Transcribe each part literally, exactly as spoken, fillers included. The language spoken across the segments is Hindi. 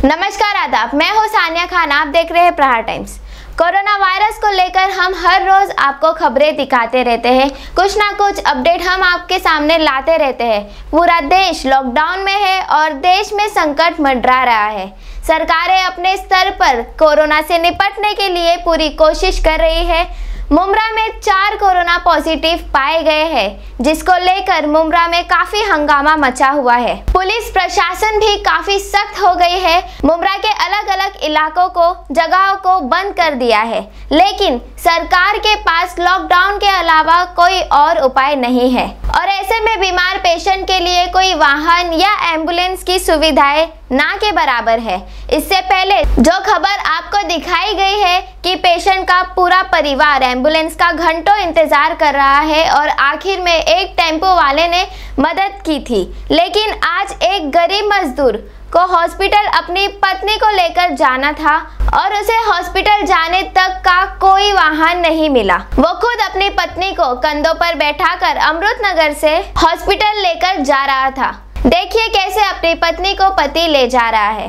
नमस्कार, आदाब। मैं हूँ सानिया खान, आप देख रहे हैं प्रहार टाइम्स। कोरोना वायरस को लेकर हम हर रोज आपको खबरें दिखाते रहते हैं, कुछ ना कुछ अपडेट हम आपके सामने लाते रहते हैं। पूरा देश लॉकडाउन में है और देश में संकट मंडरा रहा है। सरकारें अपने स्तर पर कोरोना से निपटने के लिए पूरी कोशिश कर रही है। मुमरा में चार कोरोना पॉजिटिव पाए गए हैं, जिसको लेकर मुमरा में काफी हंगामा मचा हुआ है। पुलिस प्रशासन भी काफी सख्त हो गई है। मुमरा के अलग अलग इलाकों को जगहों को बंद कर दिया है, लेकिन सरकार के पास लॉकडाउन के अलावा कोई और उपाय नहीं है और ऐसे में बीमार पेशेंट के लिए कोई वाहन या एम्बुलेंस की सुविधाएं ना के बराबर है। इससे पहले जो खबर आपको दिखाई गई है कि पेशेंट का पूरा परिवार एम्बुलेंस का घंटों इंतजार कर रहा है और आखिर में एक टेम्पो वाले ने मदद की थी, लेकिन आज एक गरीब मजदूर को हॉस्पिटल अपनी पत्नी को लेकर जाना था और उसे हॉस्पिटल जाने तक का कोई वाहन नहीं मिला। वो खुद अपनी पत्नी को कंधों पर बैठाकर अमृतनगर से हॉस्पिटल लेकर जा रहा था। देखिए कैसे अपनी पत्नी को पति ले जा रहा है।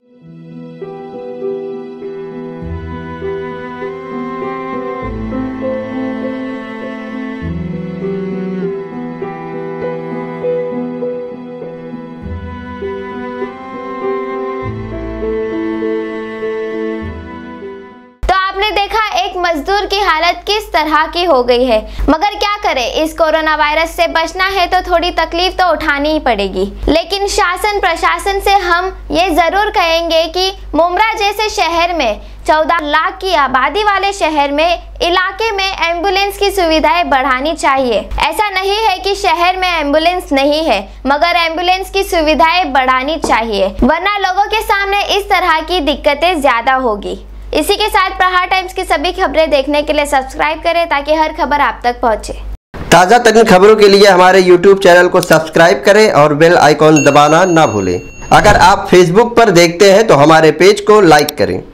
देखा एक मजदूर की हालत किस तरह की हो गई है, मगर क्या करें, इस कोरोना वायरस से बचना है तो थोड़ी तकलीफ तो उठानी ही पड़ेगी। लेकिन शासन प्रशासन से हम ये जरूर कहेंगे कि मुमरा जैसे शहर में चौदह लाख की आबादी वाले शहर में इलाके में एम्बुलेंस की सुविधाएं बढ़ानी चाहिए। ऐसा नहीं है कि शहर में एम्बुलेंस नहीं है, मगर एम्बुलेंस की सुविधाएं बढ़ानी चाहिए, वरना लोगों के सामने इस तरह की दिक्कतें ज्यादा होगी। इसी के साथ प्रहार टाइम्स की सभी खबरें देखने के लिए सब्सक्राइब करें ताकि हर खबर आप तक पहुंचे। ताज़ा तरीन खबरों के लिए हमारे यूट्यूब चैनल को सब्सक्राइब करें और बेल आइकॉन दबाना ना भूलें। अगर आप फेसबुक पर देखते हैं तो हमारे पेज को लाइक करें।